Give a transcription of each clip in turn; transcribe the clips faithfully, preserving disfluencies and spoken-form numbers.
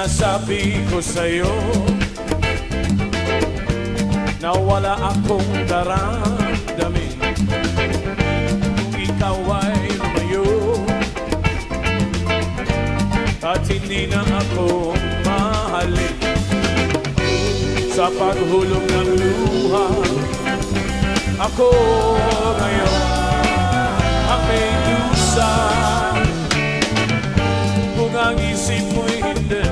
Sinasabi ko sa'yo na wala akong daramdamin kung ikaw ay lumayo at hindi na ako mahalin. Sa paghulog ng luha, ako ngayon ang may dusa. Kung ang isip mo'y hindi,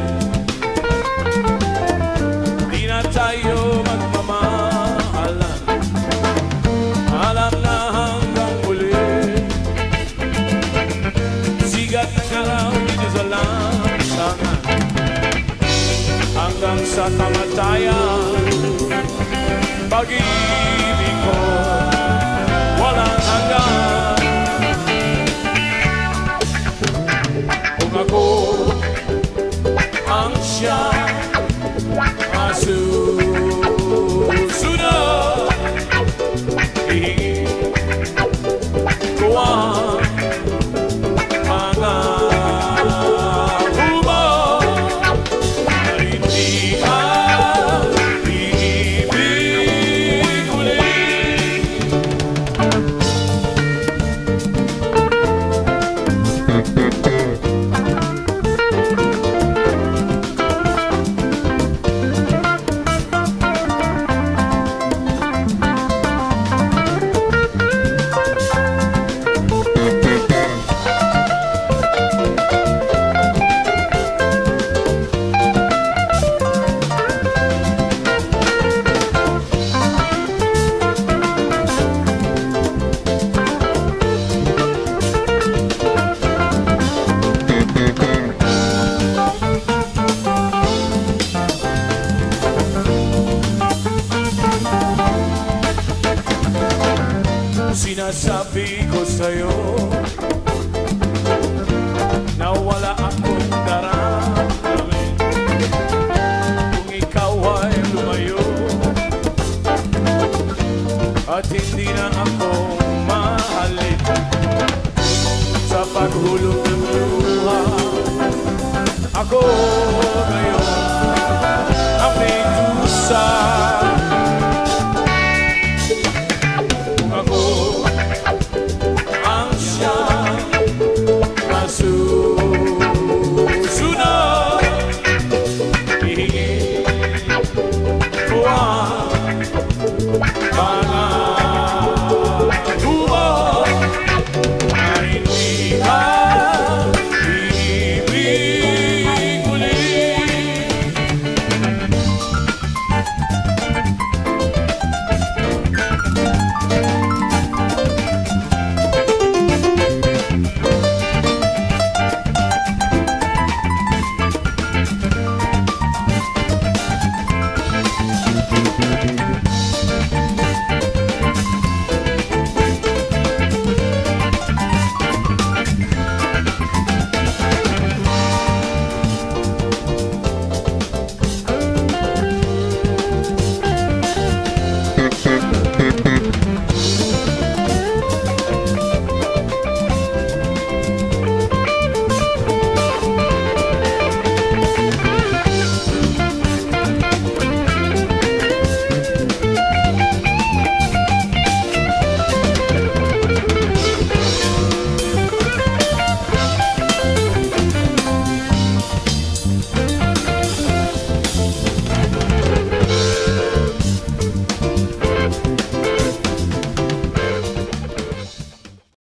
di na tayo magmamahalan. Alam na hanggang muli, sigat ng araw dito sa lansangan, hanggang sa kamatayan. Pag-ibig ko walang hanggan. Kung ako ang siyang masusunod, hihingin ko ang mga hubo na hindi ka iibig ulit. Sinasabi ko sa'yo na wala akong daramdamin kung ikaw ay lumayo at hindi na ako mahalin. Sa paghulog ng luha, ako ngayon ang may dusa.